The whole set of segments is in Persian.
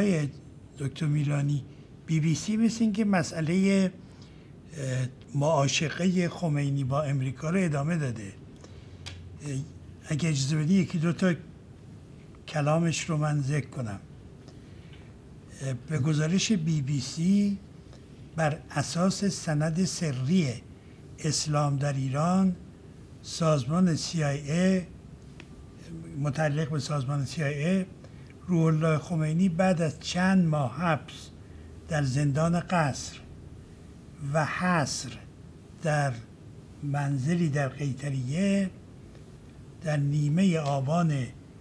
آقای دکتر میلانی، بی بی سی مثل این که مسئله معاشقه خمینی با امریکا رو ادامه داده. اگه اجازه بدی یکی دو تا کلامش رو من ذکر کنم. به گزارش بی بی سی بر اساس سند سری اسلام در ایران، سازمان CIA متعلق به سازمان CIA، روح الله خمینی بعد از چند ماه حبس در زندان قصر و حصر در منزلی در قیطریه در نیمه آبان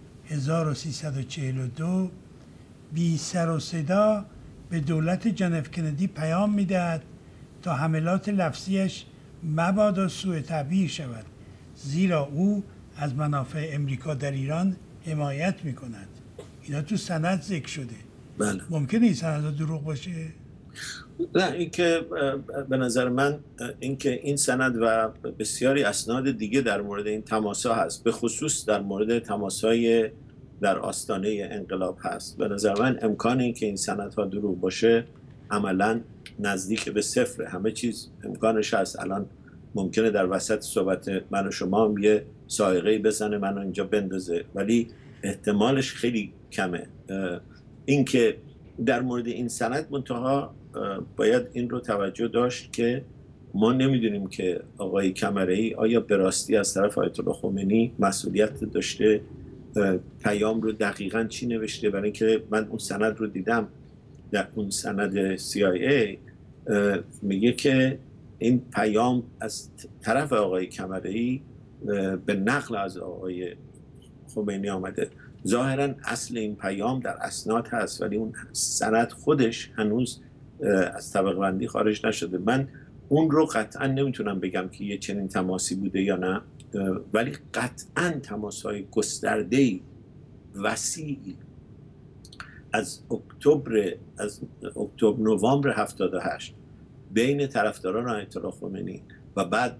1342 بی سر و صدا به دولت جان اف کندی پیام میدهد تا حملات لفظیش مبادا سوء تعبیر شود، زیرا او از منافع امریکا در ایران حمایت میکند. اینا تو سند ذکر شده. بله. ممکنه این سند دروغ باشه؟ نه، این که به نظر من این که این سند و بسیاری اسناد دیگه در مورد این تماس‌ها هست، به خصوص در مورد تماس‌های در آستانه انقلاب هست. به نظر من امکان این که این سندها دروغ باشه عملاً نزدیک به صفر. همه چیز امکانش هست. الان ممکنه در وسط صحبت من و شما هم یه سائقه‌ای بزنه منو اینجا بندازه، ولی احتمالش خیلی کمه. این که در مورد این سند منتها باید این رو توجه داشت که ما نمیدونیم که آقای کمره‌ای آیا به راستی از طرف آیت الله خمینی مسئولیت داشته، پیام رو دقیقاً چی نوشته. برای اینکه من اون سند رو دیدم، در اون سند CIA میگه که این پیام از طرف آقای کمره‌ای به نقل از آقای خمینی آمده. ظاهراً اصل این پیام در اسناد هست، ولی اون سند خودش هنوز از طبقه بندی خارج نشده. من اون رو قطعاً نمیتونم بگم که یه چنین تماسی بوده یا نه، ولی قطعاً تماس‌های گسترده‌ای وسیعی از اکتبر نوامبر 78 بین طرفداران آیت الله خمینی و بعد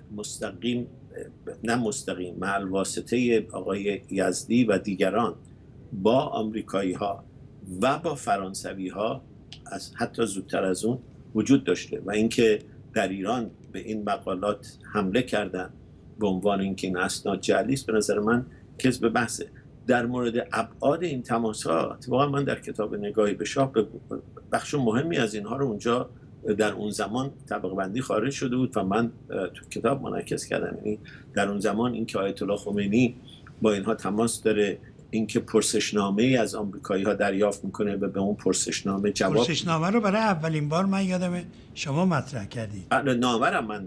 مستقیم مع الواسطه آقای یزدی و دیگران با آمریکایی ها و با فرانسوی ها حتی زودتر از اون وجود داشته و اینکه در ایران به این مقالات حمله کردن به عنوان اینکه این اسناد جعلی است، به نظر من کذب بحثه. در مورد ابعاد این تماس‌ها اتفاقا من در کتاب نگاهی به شاه بخش مهمی از اینها رو اونجا در اون زمان طبقه بندی خارج شده بود و من تو کتاب منعکس کردم. یعنی در اون زمان اینکه آیت الله خمینی با اینها تماس داره، اینکه پرسشنامه‌ای از آمریکایی‌ها دریافت میکنه و به اون پرسشنامه جواب. پرسشنامه رو برای اولین بار من یادمه شما مطرح کردید. نامه رو من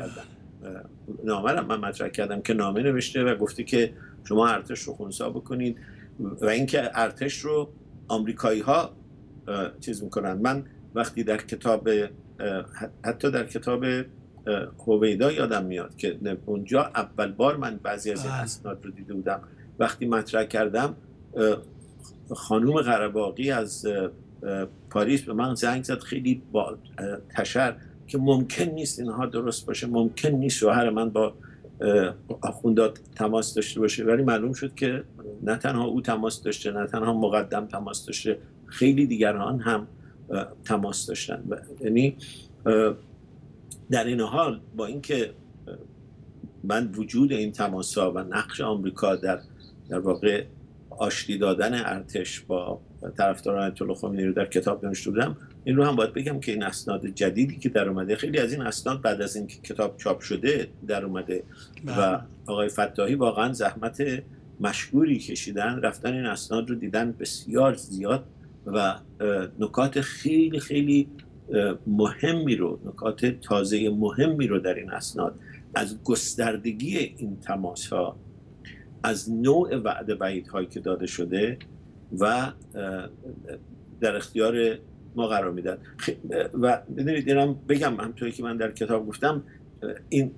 مطرح کردم که نامه نوشته و گفته که شما ارتش رو خنثی بکنید و اینکه ارتش رو آمریکایی‌ها چیز میکنن. من وقتی در کتاب حتی در کتاب هویدا یادم میاد که اونجا اول بار من بعضی از این اسناد رو دیده بودم. وقتی مطرح کردم خانوم قره‌باغی از پاریس به من زنگ زد خیلی با تشر که ممکن نیست اینها درست باشه، ممکن نیست شوهر من با آخوندات تماس داشته باشه. ولی معلوم شد که نه تنها او تماس داشته، نه تنها مقدم تماس داشته، خیلی دیگران هم تماس داشتن. یعنی در این حال با اینکه من وجود این تماس‌ها و نقش آمریکا در واقع آشتی دادن ارتش با طرفداران آیت الله خمینی رو در کتاب نوشته بودم، این رو هم باید بگم که این اسناد جدیدی که در اومده، خیلی از این اسناد بعد از اینکه کتاب چاپ شده در اومده و آقای فتاحی واقعا زحمت مشکوری کشیدن، رفتن این اسناد رو دیدن بسیار زیاد و نکات خیلی خیلی مهمی رو، نکات تازه مهمی رو در این اسناد از گستردگی این تماس ها، از نوع وعده وعیدهایی که داده شده و در اختیار ما قرار میدن. و بدونید اینم بگم همونطوری که من در کتاب گفتم، این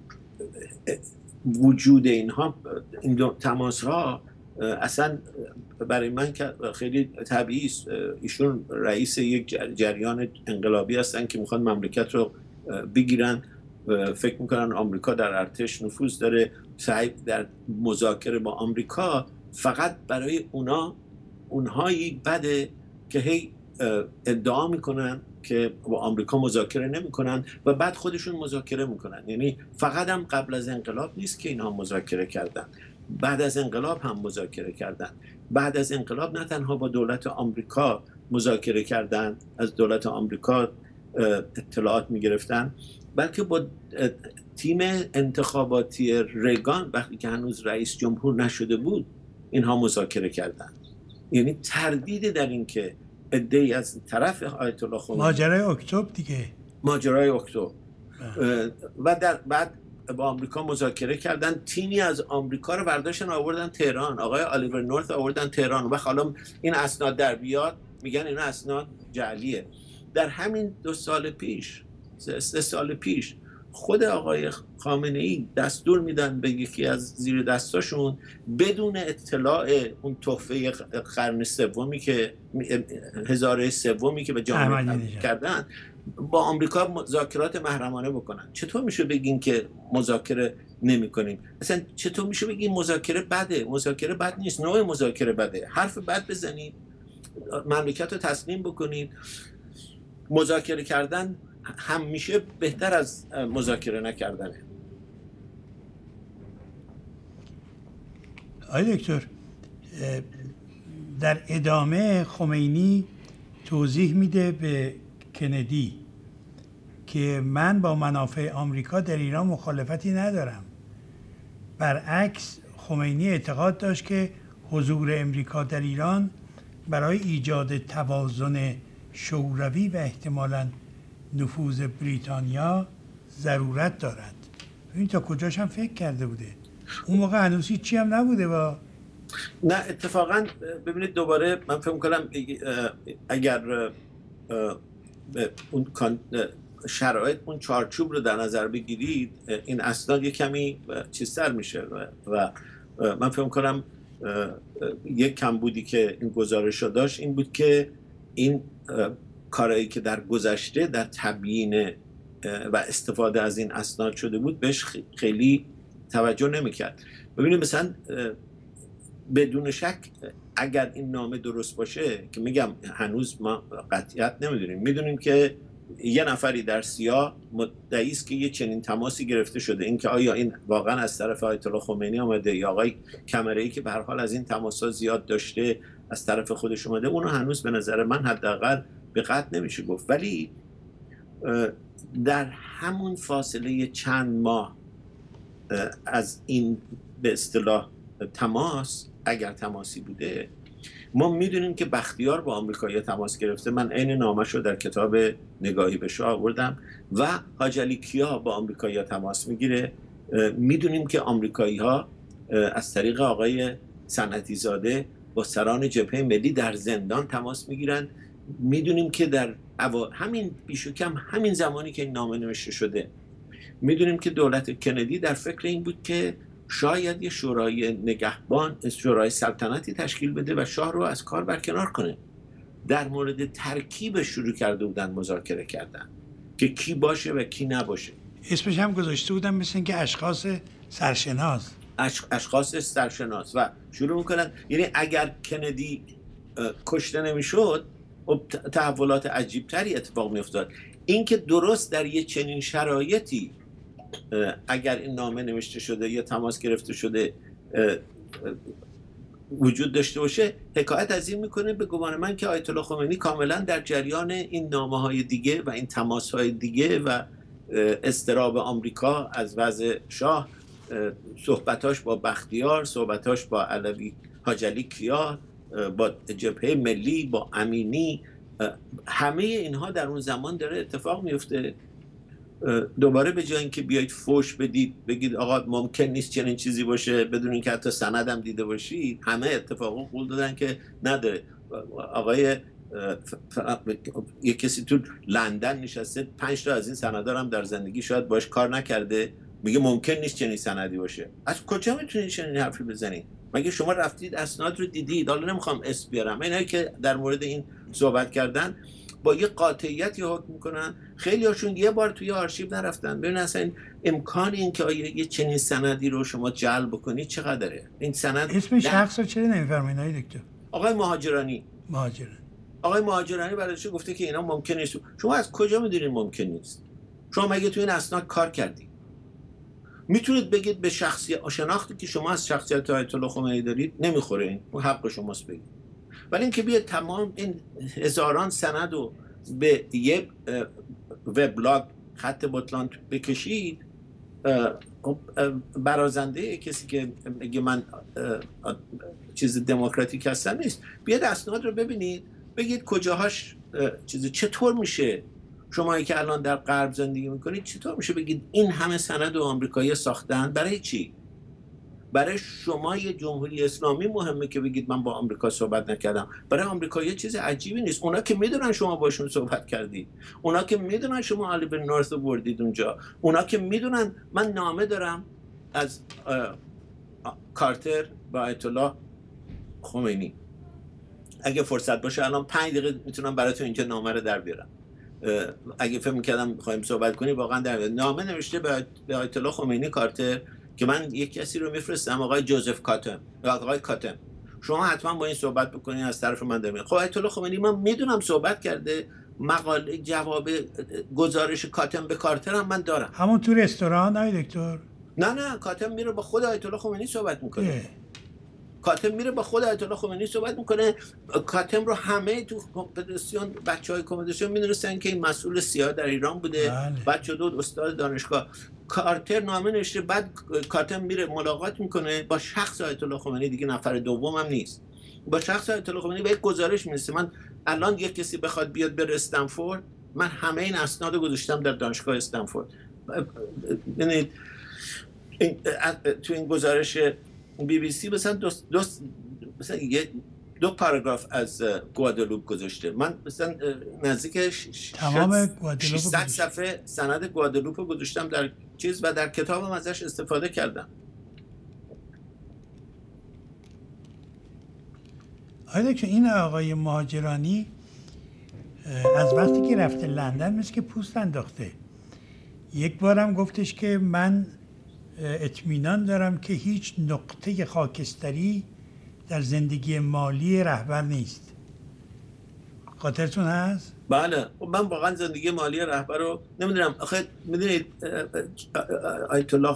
وجود اینها، این تماس ها اصلا برای من خیلی طبیعی است. ایشون رئیس یک جریان انقلابی هستن که میخوان مملکت رو بگیرن، فکر میکنن آمریکا در ارتش نفوذ داره، سعی در مذاکره با آمریکا فقط برای اونهایی بده که هی ادعا میکنن که با آمریکا مذاکره نمیکنن و بعد خودشون مذاکره میکنن. یعنی فقط هم قبل از انقلاب نیست که اینها مذاکره کردن، بعد از انقلاب هم مذاکره کردن. بعد از انقلاب نه تنها با دولت آمریکا مذاکره کردن، از دولت آمریکا اطلاعات میگرفتن، بلکه با تیم انتخاباتی ریگان وقتی که هنوز رئیس جمهور نشده بود اینها مذاکره کردن. یعنی تردید در این که عده‌ای از طرف آیت الله خمینی، ماجرای اکتبر دیگه، ماجرای اکتبر، و در بعد با آمریکا مذاکره کردن، تیمی از آمریکا رو برداشتن آوردن تهران، آقای آلیور نورث آوردن تهران و حالا این اسناد در بیاد میگن اینا اسناد جعلیه. در همین 2 سال پیش 3 سال پیش خود آقای خامنه ای دستور میدن به یکی از زیر دستاشون بدون اطلاع اون تحفه قرن سومی که هزاره سومی که به جامعه کردن با آمریکا مذاکرات محرمانه بکنن. چطور میشه بگین که مذاکره نمی کنیم؟ اصلا چطور میشه بگین مذاکره بده؟ مذاکره بد نیست، نوع مذاکره بده. حرف بد بزنید، مملکت رو تسلیم بکنید. مذاکره کردن همیشه بهتر از مذاکره نکردنه. آقای دکتر، در ادامه خمینی توضیح میده به کندی که من با منافع آمریکا در ایران مخالفتی ندارم. برعکس خمینی اعتقاد داشت که حضور امریکا در ایران برای ایجاد توازن شوروی و احتمالاً نفوذ بریتانیا ضرورت دارد. این تا کجاش هم فکر کرده بوده. اون موقع هنوز هیچی هم نبوده. نه اتفاقا ببینید دوباره من فکر می‌کنم اگر اون شرایط اون چارچوب رو در نظر بگیرید این اسناد یک کمی چیزتر میشه و من فکر می‌کنم یک کمبودی که این گزارش رو داشت این بود که این کارهایی که در گذشته در تبیین و استفاده از این اسناد شده بود بهش خیلی توجه نمی‌کرد. ببینید مثلا بدون شک اگر این نامه درست باشه که میگم هنوز ما قطعیت نمیدونیم، میدونیم که یه نفری در سیاه مدعی است که یه چنین تماسی گرفته شده. این که آیا این واقعا از طرف آیت الله خمینی آمده یا آقای کمره‌ای که به هر حال از این تماس‌ها زیاد داشته از طرف خودش اومده، اونو هنوز به نظر من حداقل به قطع نمیشه گفت. ولی در همون فاصله چند ماه از این به اصطلاح تماس، اگر تماسی بوده، ما میدونیم که بختیار با آمریکایی‌ها تماس گرفته. من عین نامش رو در کتاب نگاهی به شاه آوردم و حاج علی کیا با آمریکایی‌ها تماس میگیره. میدونیم که آمریکایی‌ها از طریق آقای صنعتی زاده با سران جبهه ملی در زندان تماس میگیرن. میدونیم که در همین بیش و کم همین زمانی که این نامه نوشته شده میدونیم که دولت کندی در فکر این بود که شاید یه شورای نگهبان، شورای سلطنتی تشکیل بده و شاه رو از کار برکنار کنه. در مورد ترکیب شروع کرده بودن مذاکره کردن که کی باشه و کی نباشه. اسمش هم گذاشته بودن مثل اینکه اشخاص سرشناس، اشخاص سرشناس و شروع میکنن. یعنی اگر کندی کشته نمیشد تحولات عجیب تری اتفاق میافتاد. این که درست در یه چنین شرایطی اگر این نامه نوشته شده یا تماس گرفته شده وجود داشته باشه، حکایت از این میکنه به گمان من که آیت الله خمینی کاملا در جریان این نامه‌های دیگه و این تماس‌های دیگه و اضطراب آمریکا از وضع شاه، صحبتاش با بختیار، صحبتاش با علوی حاج علی کیا، با جبهه ملی، با امینی، همه اینها در اون زمان داره اتفاق میفته. دوباره به جای اینکه بیایید فوش بدید بگید آقا ممکن نیست چنین چیزی باشه بدون اینکه حتی سندم دیده باشید، همه اتفاقا قول دادن که نداره. آقای یک کسی تو لندن نشسته 5 تا از این سندا هم در زندگی شاید باش کار نکرده، میگه ممکن نیست چنین سندی باشه. از کجا میتونید چنین حرفی بزنید؟ مگه شما رفتید اسناد رو دیدید؟ حالا نمیخوام اسم بیارم، اینایی که در مورد این صحبت کردن با یه قاطعیتی حکم میکنن. خیلی هاشون یه بار توی آرشیو نرفتن ببین اصلا امکان این که یه چنین سندی رو شما جلب بکنید چقدره. این سند اسم شخص رو چرا نمیفرمایید آقای دکتر؟ آقای مهاجرانی. آقای مهاجرانی برای چی گفته که اینا ممکن نیست؟ شما از کجا میدونید ممکن نیست؟ شما مگه تو این اسناد کار کردید؟ میتونید بگید به شناختی که شما از شخصیت آیت الله خمینی دارید نمیخوره، این حق شماست بگید. ولی اینکه بیاید تمام این هزاران سند رو به یک وبلاگ خط بطلان بکشید، برازنده کسی که میگه من چیز دموکراتیک هستم نیست. بیاید اسناد رو ببینید، بگید کجاهاش چطور میشه شمایی که الان در غرب زندگی میکنید چطور میشه بگید این همه سند و آمریکایی ساختن؟ برای چی؟ برای شما یه جمهوری اسلامی مهمه که بگید من با آمریکا صحبت نکردم. برای آمریکایی چیز عجیبی نیست. اونا که میدونن شما باشون صحبت کردید، اونا که میدونن شما آلیور نورث رو بردید اونجا، اونا که میدونن من نامه دارم از کارتر با آیت الله خمینی. اگه فرصت باشه الان 5 دقیقه میتونم براتون اینجا نامه رو در بیارم. اگه فکر می‌کردم می‌خوایم صحبت کنیم واقعا در نامه نوشته به آیت الله خمینی کارتر که من یک کسی رو میفرستم، آقای جوزف کاتم یا آقای کاتم، شما حتما با این صحبت بکنین، از طرف من دارم. خب آیت الله خمینی من میدونم صحبت کرده، مقاله جواب گزارش کاتم به کارتر هم من دارم. همون تو رستوران های دکتر؟ نه کاتم میره با خود آیت الله خمینی صحبت میکنه. کاتم میره با خود آیت الله خمینی صحبت میکنه. کاتم رو همه تو کمپدیسیون، بچهای کمپدیسیون میدونستن که این مسئول سیاه در ایران بوده، بعد شد استاد دانشگاه. کارتر نامه نوشته، بعد کاتم میره ملاقات میکنه با شخص آیت الله خمینی، دیگه نفر دوم هم نیست، با شخص آیت الله خمینی به یک گزارش میرسه. من الان یک کسی بخواد بیاد بره استنفورد، من همه این اسناد رو گذاشتم در دانشگاه استنفورد. ببینید تو این گزارش بی بی سی مثلا دو پاراگراف از گوادلوپ گذاشته. من مثلا نزدیک تمام گوادلوپ 600 صفحه سند گوادلوپ رو گذاشتم در چیز و در کتابم ازش استفاده کردم. آیا که این آقای مهاجرانی از وقتی که رفته لندن مثل که پوست انداخته. یک بارم گفتش که من اطمینان دارم که هیچ نقطه خاکستری در زندگی مالی رهبر نیست. خاطرتون هست؟ بله، من واقعا زندگی مالی رهبر رو نمیدونم. آخه میدونید آیت الله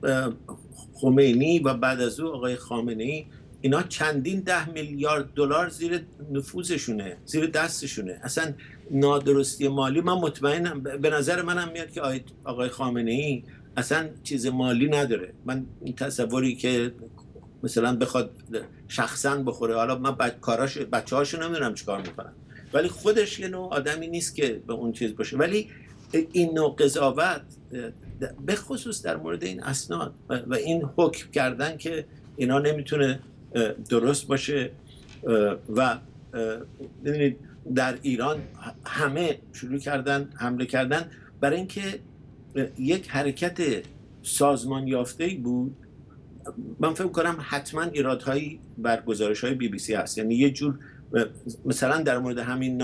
خمینی و بعد از او آقای خامنه‌ای، اینا چندین 10 میلیارد دلار زیر نفوذشونه، زیر دستشونه. اصلا نادرستی مالی، من مطمئنم، به نظر منم میاد که آقای خامنه‌ای اصلا چیز مالی نداره. من این تصوری که مثلا بخواد شخصا بخوره، حالا من بچه‌هاشو نمیدونم چیکار میکنن، ولی خودش یه نوع آدمی نیست که به اون چیز باشه. ولی این نوع قضاوت به خصوص در مورد این اسناد و این حکم کردن که اینا نمیتونه درست باشه و ببینید در ایران همه شروع کردن حمله کردن برای اینکه یک حرکت سازمان یافته‌ای بود. من فکر کنم حتما ایرادهایی بر گزارش‌های بی بی سی هست. یعنی یه جور مثلا در مورد همین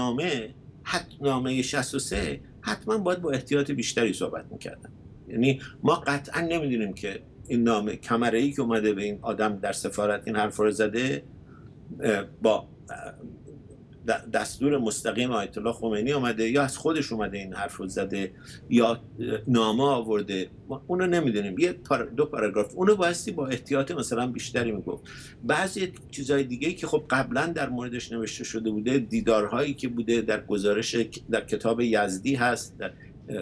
نامه 63 حتما باید با احتیاط بیشتری صحبت می‌کردن. یعنی ما قطعا نمی‌دونیم که این نامه کمره‌ای که اومده به این آدم در سفارت این حرف رو زده با دستور مستقیم آیت الله خمینی اومده یا از خودش اومده این حرف رو زده یا نامه آورده، ما اونو نمیدونیم. دو پاراگراف اونو بایستی با احتیاط مثلا بیشتری میگفت. بعضی چیزای دیگه که خب قبلا در موردش نوشته شده بوده، دیدارهایی که بوده در گزارش در کتاب یزدی هست، در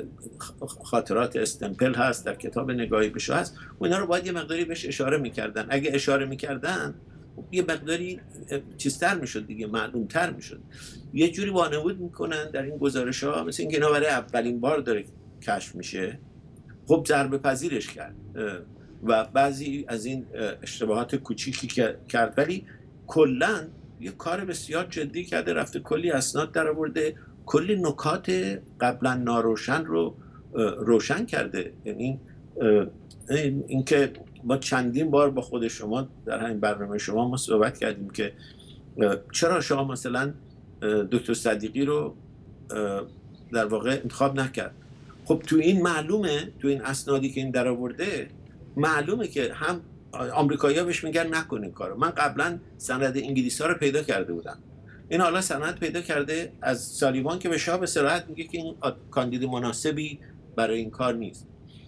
خاطرات استمپل هست، در کتاب نگاهی بشو هست، اونا رو باید یه مقداری بهش اشاره میکردن. اگه اشاره میکردن یه مقداری چیزتر میشد دیگه، معلومتر میشد. یه جوری وانمود میکنن در این گزارش ها مثل اینکه اینا برای اولین بار داره کشف میشه. خب ضربه پذیرش کرد و بعضی از این اشتباهات کوچیکی که کرد، ولی کلا یه کار بسیار جدی کرده، رفته کلی اسناد در آورده، کلی نکات قبلا ناروشن رو روشن کرده. یعنی اینکه ما چندین بار با خود شما در همین برنامه شما ما صحبت کردیم که چرا شما مثلا دکتر صدیقی رو در واقع انتخاب نکرد. خب تو این معلومه، تو این اسنادی که این در آورده معلومه که هم آمریکایی‌ها بهش میگن نکنین کارو. من قبلا سند انگلیس‌ها رو پیدا کرده بودم، این حالا سند پیدا کرده از سالیوان که به شاه به صراحت میگه که این کاندید مناسبی برای این کار نیست.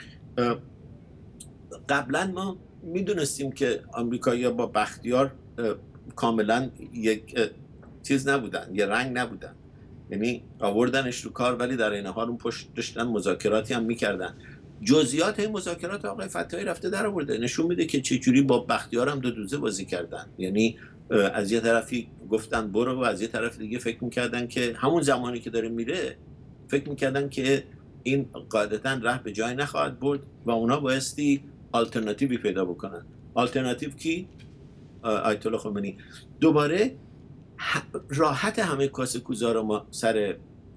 قبلا ما میدونستیم که آمریکایی‌ها با بختیار کاملا یک چیز نبودن، یه رنگ نبودن، یعنی آوردنش رو کار ولی در این حال اون پشت داشتن مذاکراتی هم میکردن. جزئیات این مذاکرات آقای فتاحی رفته در آورده، نشون میده که چجوری با بختیار هم دو دوزه بازی کردن. یعنی از یه طرفی گفتن برو و از یه طرف دیگه فکر میکردن که همون زمانی که داره میره فکر میکردن که این قاعدتاً راه به جای نخواهد برد و اونا بایستی آلترناتیوی پیدا بکنن. آلترناتیو کی؟ آیت الله خمینی. دوباره راحت همه کاسه کوزا رو ما سر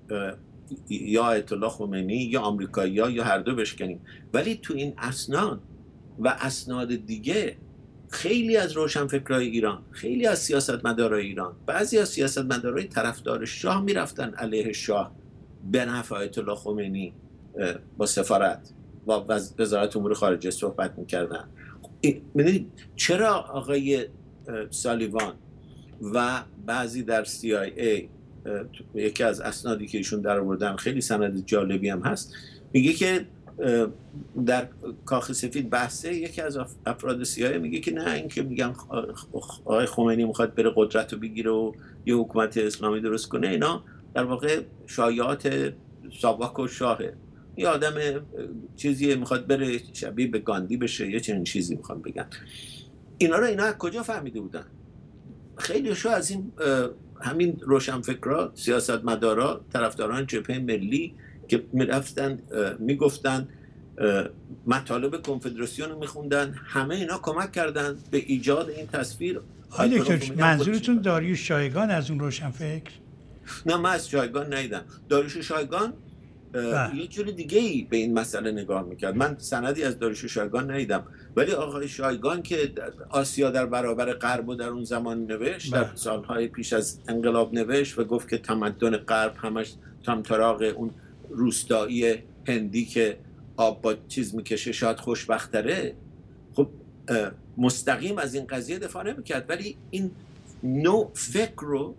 یا آیت الله خمینی یا آمریکایی‌ها یا هر دو بشکنیم، ولی تو این اسناد و اسناد دیگه خیلی از روشنفکرای ایران، خیلی از سیاستمدارای ایران، بعضی از سیاستمدارای طرفدار شاه میرفتن علیه شاه به نفع آیت الله خمینی با سفارت و وزارت امور خارجه صحبت میکردن. ببینید چرا آقای سالیوان و بعضی در CIA، یکی از اسنادی که ایشون در آوردن خیلی سند جالبی هم هست، میگه که در کاخ سفید بحثه یکی از افراد CIA میگه که نه، این که میگن آقای خمینی میخواد بره قدرت رو بگیره و یه حکومت اسلامی درست کنه، اینا در واقع شایعات ساواک و شاهه، یه آدم چیزی میخواد بره شبیه به گاندی بشه، یه چنین چیزی میخوان بگن. اینا از کجا فهمیده بودن؟ خیلی شو از این همین روشنفکرها، سیاستمدارا، طرفداران جبهه ملی که میرفتن میگفتن مطالب کنفدراسیون رو میخوندن، همه اینا کمک کردن به ایجاد این تصویر. آقای دکتر منظورتون داریوش شایگان از اون روشنفکر؟ نه، من از شایگان ندیدم. داریوش شایگان یه جور دیگه ای به این مسئله نگاه میکرد. من سندی از داریوش شایگان ندیدم، ولی آقای شایگان که آسیا در برابر غرب در اون زمان نوشت، در سالهای پیش از انقلاب نوشت و گفت که تمدن غرب همش طمطراق اون روستایی هندی که آب با چیز میکشه شاید خوشبختره. خب مستقیم از این قضیه دفاع نمیکرد، ولی این نوع فکر رو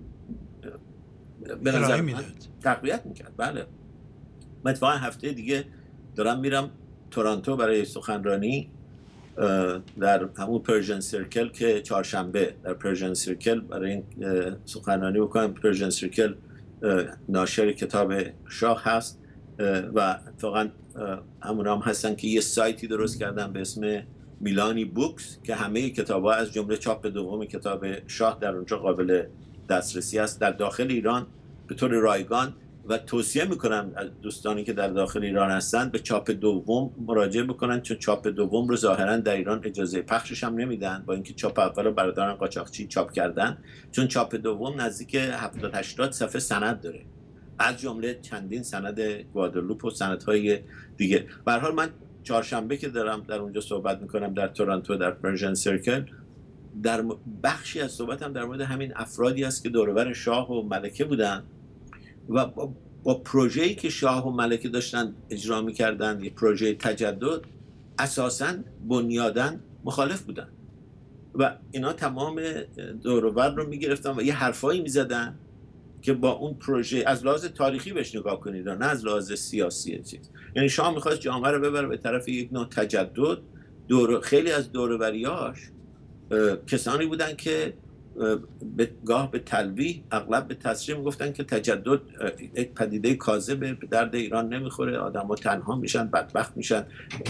به نظر من تقویت میکرد. بله، من اتفاقا هفته دیگه دارم میرم تورنتو برای سخنرانی در همون پرژن سرکل که چهارشنبه در پرژن سرکل برای این سخنرانی بکنم. پرژن سرکل ناشر کتاب شاه هست و اتفاقا همون هم هستن که یه سایتی درست کردن به اسم میلانی بوکس که همه کتاب‌ها از جمله چاپ دوم کتاب شاه در اونجا قابل دسترسی است در داخل ایران به طور رایگان، و توصیه میکنم از دوستانی که در داخل ایران هستن به چاپ دوم مراجعه بکنن، چون چاپ دوم رو ظاهرا در ایران اجازه پخشش هم نمیدن، با اینکه چاپ اول رو برادران قاچاقچی چاپ کردن، چون چاپ دوم نزدیک 70-80 صفحه سند داره، از جمله چندین سند گوادلوپ و سندهای دیگه. به هر حال من چهارشنبه که دارم در اونجا صحبت میکنم در تورنتو در پرژن سرکل، در بخشی از صحبتم در مورد همین افرادی است که دور و بر شاه و ملکه بودن و با پروژه‌ای که شاه و ملکه داشتن اجرا می‌کردن، یه پروژه تجدد، اساساً بنیاداً مخالف بودن و اینا تمام دور و بر رو می‌گرفتن و یه حرفایی می‌زدن که با اون پروژه از لحاظ تاریخی بهش نگاه کنید، نه از لحاظ سیاسی چیز. یعنی شاه می‌خواست جامعه رو ببره به طرف یک نوع تجدد. خیلی از دور و بریاش کسانی بودن که گاه به تلویح اغلب به تصریح میگفتن که تجدد یک پدیده کاذبه، به درد ایران نمیخوره، آدم‌ها تنها میشن، بدبخت میشن.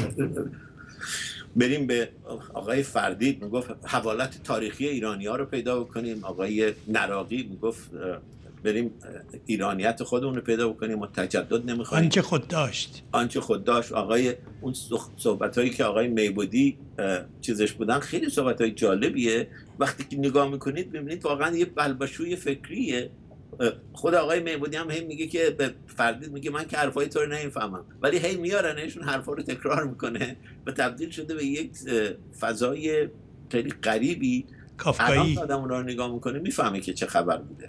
بریم به آقای فردید میگفت حوالت تاریخی ایرانی‌ها رو پیدا بکنیم، آقای نراقی میگفت بریم ایرانیت خودمون رو پیدا بکنیم و تجدد نمیخوایم، آنچه خود داشت. آقای اون صحبتایی که آقای میبودی چیزش بودن خیلی صحبتای جالبیه، وقتی که نگاه میکنید ببینید واقعا یه بلبشوی فکریه. خود آقای میبودی هم هی میگه که به فردید میگه من که حرفای تو رو نمیفهمم، ولی هی میارنشون حرفا رو تکرار میکنه و تبدیل شده به یک فضای خیلی غریبی. کافکایی. آدم اون رو نگاه میکنه میفهمه که چه خبر بوده.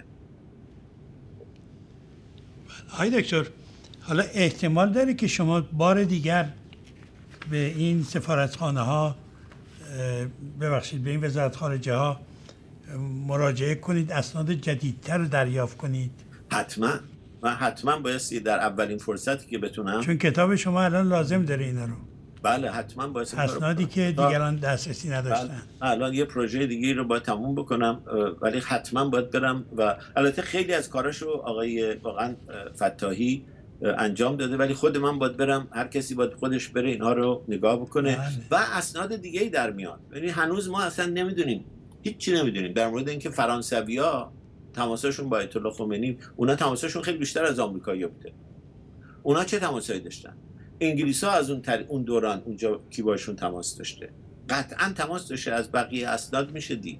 آقای دکتر، حالا احتمال داره که شما بار دیگر به این سفارتخانه ها، ببخشید به این وزارت خارجه ها مراجعه کنید، اسناد جدیدتر رو دریافت کنید؟ حتما من حتما بایستی در اولین فرصتی که بتونم، چون کتاب شما الان لازم داره اینا رو، بله حتما بایستی اسنادی که دیگران دسترسی نداشتن. الان یه پروژه دیگه رو باید تموم بکنم، ولی حتما باید برم و البته خیلی از کاراشو آقای واقعا فتاحی انجام داده، ولی خود من باید برم، هر کسی باید خودش بره اینها رو نگاه بکنه. بله. و اسناد دیگه ای در میاد. یعنی هنوز ما اصلا نمیدونیم، هیچی نمیدونیم در مورد اینکه فرانسوی‌ها تماساشون با آیت الله خمینی، اونا تماساشون خیلی بیشتر از آمریکایی‌ها بوده. اونا چه تماسایی داشتن؟ انگلیس‌ها از اون دوران اونجا کی باشون تماس داشته؟ قطعا تماس داشته، از بقیه اسناد میشه دید.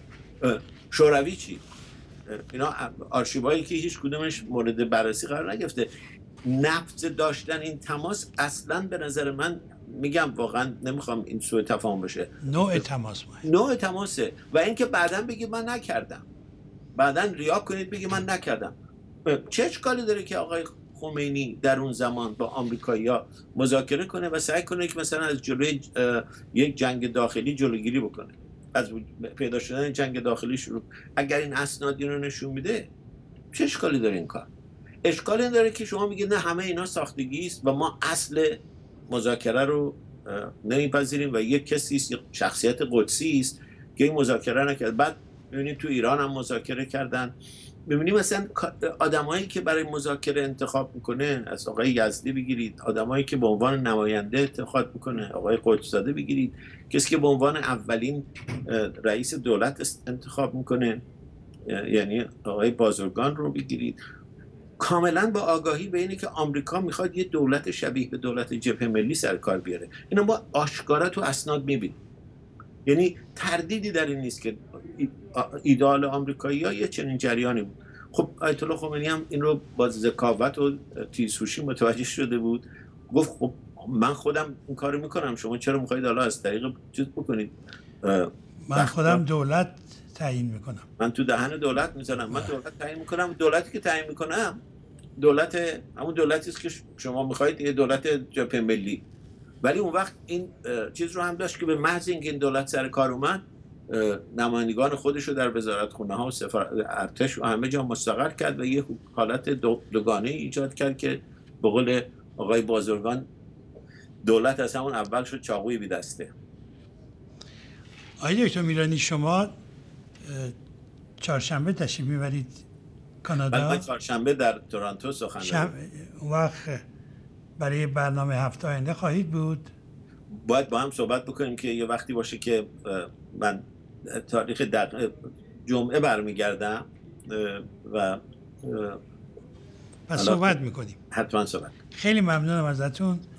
شوروی چی؟ اینا آرشیوهایی که هیچ کدومش مورد بررسی قرار نگرفته. نفت داشتن این تماس اصلا به نظر من، میگم واقعا نمیخوام این سوء تفاهم بشه، نوع تماسه. و اینکه بعداً بگید من نکردم، بعداً ریا کنید بگید من نکردم. چه اشکالی داره که آقای خمینی در اون زمان با آمریکایی‌ها مذاکره کنه و سعی کنه که مثلا از جلوی یک جنگ داخلی جلوگیری بکنه، از پیدا شدن جنگ داخلی شروع؟ اگر این اسناد رو نشون میده، چه اشکالی داره این کار؟ اشکالی این داره که شما میگید نه همه اینا ساختگی است و ما اصل مذاکره رو نمیپذیریم و یک کسی است، یک شخصیت قدسی است که این مذاکره نکرد. بعد ببینید تو ایران هم مذاکره کردن. ببینید مثلا آدمایی که برای مذاکره انتخاب میکنه، از آقای یزدی بگیرید، آدمایی که به عنوان نماینده انتخاب میکنه، آقای قدسزاده بگیرید، کسی که به عنوان اولین رئیس دولت انتخاب میکنه، یعنی آقای بازرگان رو بگیرید، کاملا با آگاهی به اینه که آمریکا میخواد یه دولت شبیه به دولت جبهه ملی سر کار بیاره. اینا ما آشکارا تو اسناد میبینیم. یعنی تردیدی در این نیست که ایدئال آمریکایی‌ها یه چنین جریانی بود. خب آیت الله خمینی هم این رو با ذکاوت و تیزهوشی متوجه شده بود، گفت خب من خودم این کارو میکنم، شما چرا میخواید حالا از طریق چیز بکنید؟ من خودم دولت تعیین میکنم، من تو دهن دولت میزنم، من دولت تعیین میکنم. دولتی که تعیین میکنم همون دولتی است که شما میخواید، یه دولت جبهه ملی. ولی اون وقت این چیز رو هم داشت که به محض اینکه این دولت سر کار اومد، نمایندگان خودش رو در وزارتخونه ها و ارتش و همه جا مستقر کرد و یه حالت دوگانه ایجاد کرد که به قول آقای بازرگان دولت از همون اول شد چاقوی بی دسته. آقای دکتر میرانی، شما چهارشنبه تشریف میبرید کانادا؟ من چهارشنبه در تورنتو سخنرانی. اون وقت برای برنامه هفته آینده خواهید بود؟ باید با هم صحبت بکنیم که یه وقتی باشه که من تاریخ جمعه برمیگردم و پس صحبت میکنیم. حتما صحبت. خیلی ممنونم ازتون.